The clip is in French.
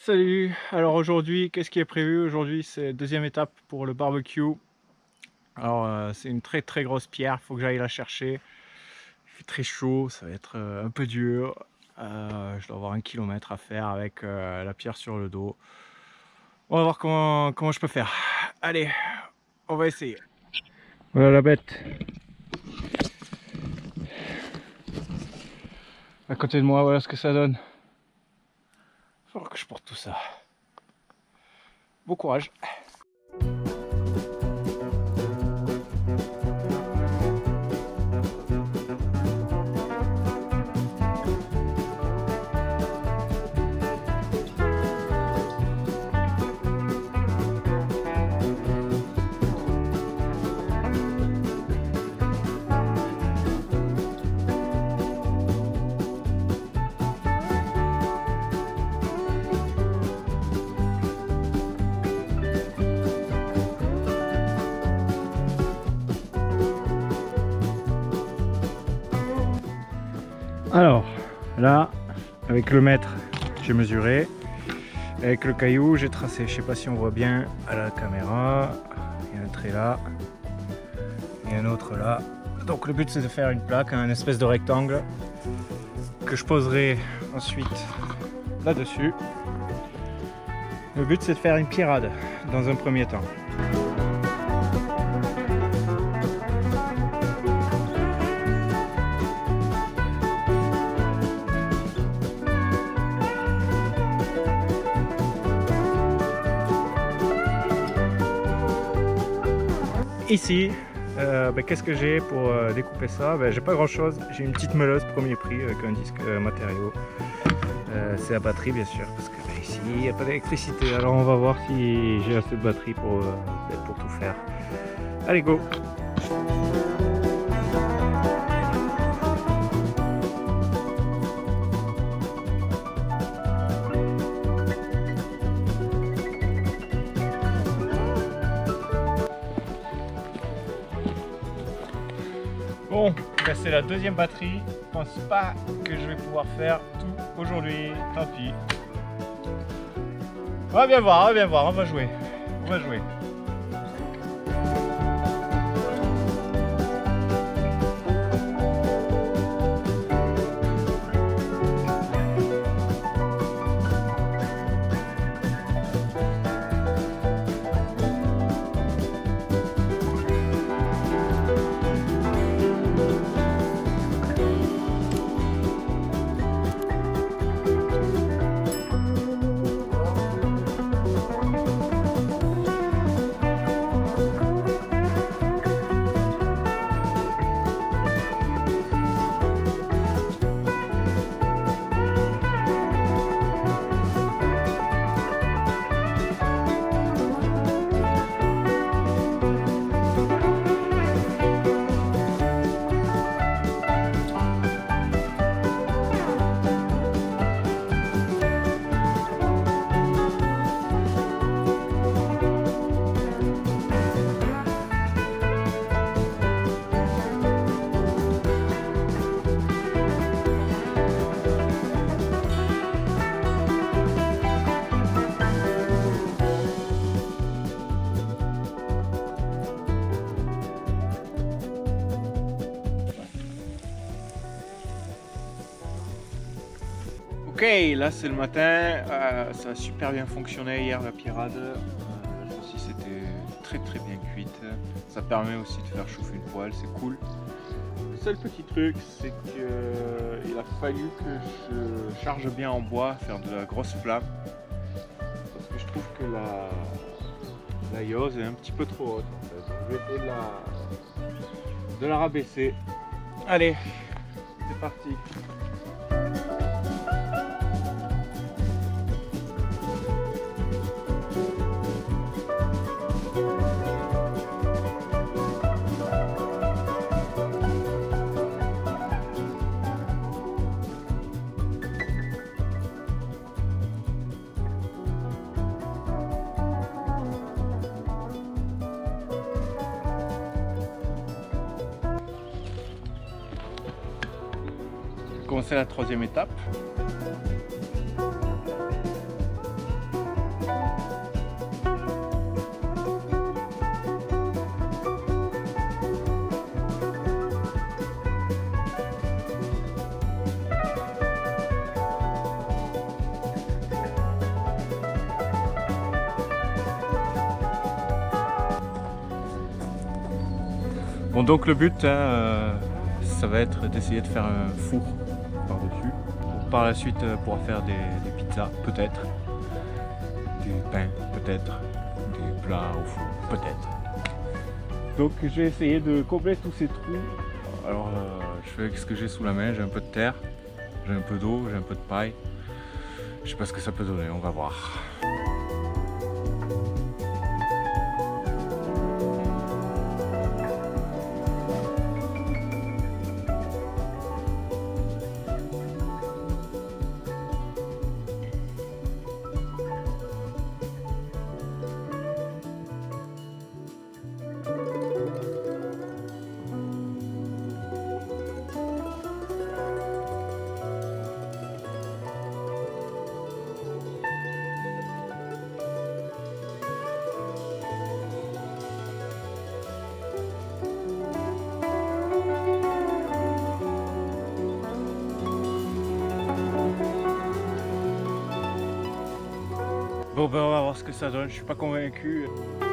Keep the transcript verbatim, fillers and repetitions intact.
Salut, alors aujourd'hui, qu'est-ce qui est prévu? Aujourd'hui, c'est deuxième étape pour le barbecue. Alors, euh, c'est une très très grosse pierre, il faut que j'aille la chercher. Il fait très chaud, ça va être euh, un peu dur. Euh, je dois avoir un kilomètre à faire avec euh, la pierre sur le dos. On va voir comment, comment je peux faire. Allez, on va essayer. Voilà la bête. À côté de moi, voilà ce que ça donne. Il va falloir que je porte tout ça. Bon courage. Alors, là, avec le mètre, j'ai mesuré. Avec le caillou, j'ai tracé. Je sais pas si on voit bien à la caméra. Il y a un trait là. Et un autre là. Donc le but, c'est de faire une plaque, un espèce de rectangle que je poserai ensuite là-dessus. Le but, c'est de faire une pierrade dans un premier temps. Ici, euh, ben, qu'est-ce que j'ai pour euh, découper ça? Ben, j'ai pas grand chose, j'ai une petite meuleuse premier prix avec un disque euh, matériau. Euh, c'est la batterie bien sûr, parce que ben, ici il n'y a pas d'électricité, alors on va voir si j'ai assez de batterie pour, euh, pour tout faire. Allez go! Bon, ben c'est la deuxième batterie. Je pense pas que je vais pouvoir faire tout aujourd'hui. Tant pis. On va bien voir, on va bien voir. On va jouer. On va jouer. Ok, là c'est le matin, euh, ça a super bien fonctionné hier la pierrade, euh, aussi c'était très très bien cuite, ça permet aussi de faire chauffer une poêle, c'est cool. Le seul petit truc c'est qu'il euh, a fallu que je charge bien en bois, faire de la grosse flamme, parce que je trouve que la, la yose est un petit peu trop haute en fait. Je vais essayer de la, de la rabaisser. Allez, c'est parti. Commencer la troisième étape. Bon, donc le but, hein, euh, ça va être d'essayer de faire un four par-dessus. Pour par la suite euh, pouvoir faire des, des pizzas, peut-être. Des pains, peut-être. Des plats au four, peut-être. Donc j'ai essayé de combler tous ces trous. Alors euh, je fais avec ce que j'ai sous la main, j'ai un peu de terre, j'ai un peu d'eau, j'ai un peu de paille. Je sais pas ce que ça peut donner, on va voir. Bon ben on va voir ce que ça donne, je suis pas convaincu.